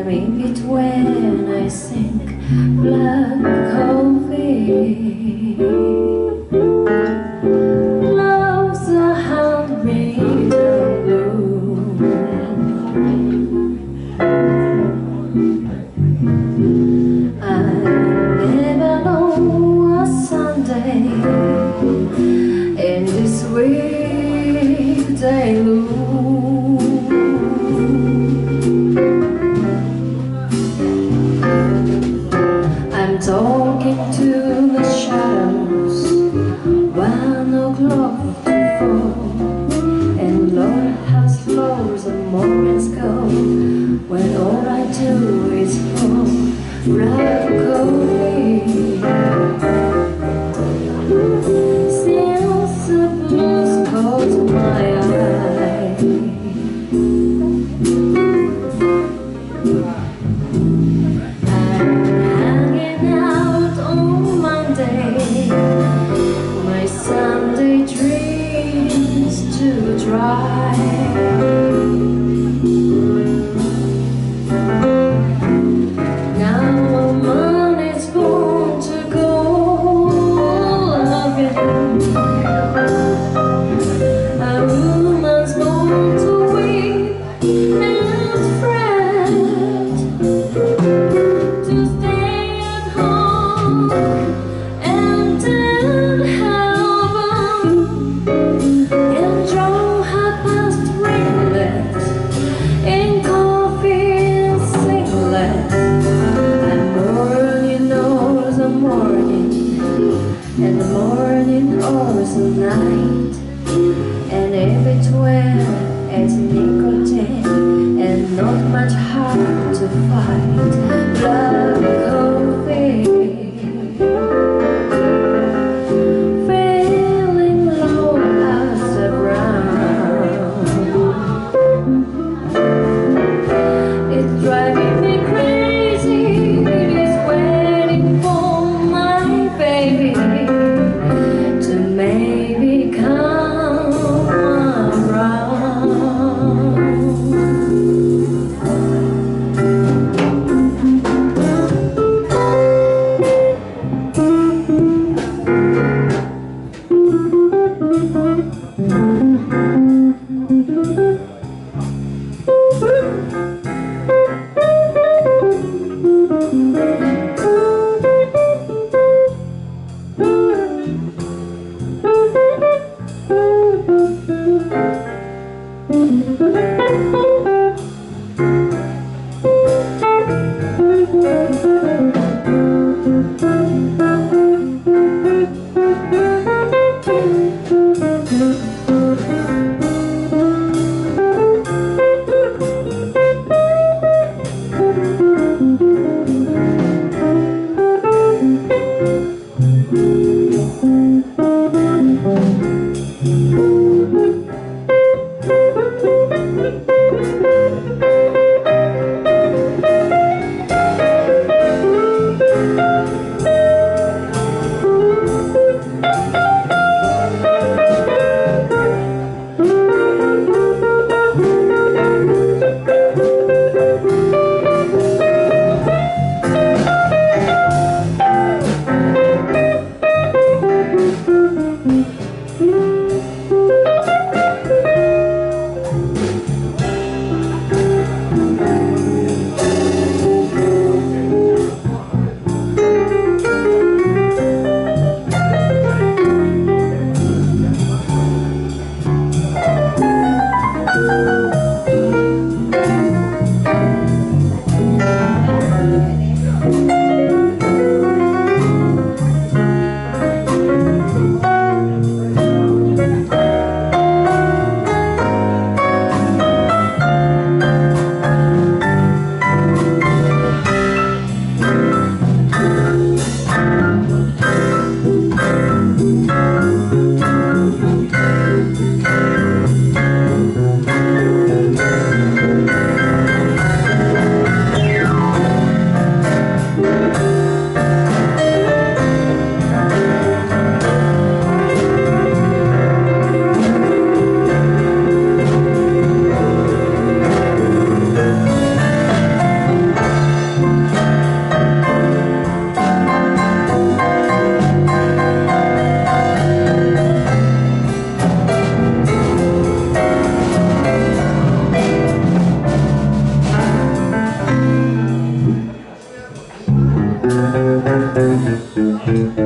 I'm in between, I think, black coffee. Love's a handwritten blue. I never know a Sunday in this weekday loop. I'm talking to the shadows, 1 o'clock to 4, and Lord, how slow the moments go when all I do is fall right coffee. Since the blues caught my eye, I'm hanging out on Monday, my Sunday dreams to dry. And the morning or the night, and in between it's nicotine and not much hard to find. Black coffee, feeling low as the ground. It's driving me crazy, it's waiting for my baby to maybe come around. Thank you.